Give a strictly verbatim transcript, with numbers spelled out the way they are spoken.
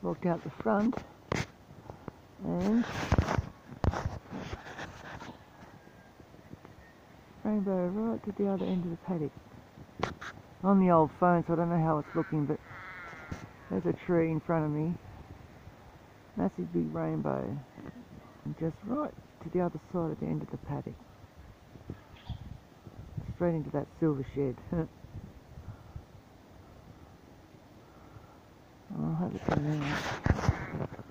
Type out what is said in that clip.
Walked out the front and rainbow right to the other end of the paddock. On the old phone, so I don't know how it's looking, but there's a tree in front of me. Massive big rainbow. And just right to the other side at the end of the paddock. Straight into that silver shed. I'll have it there now.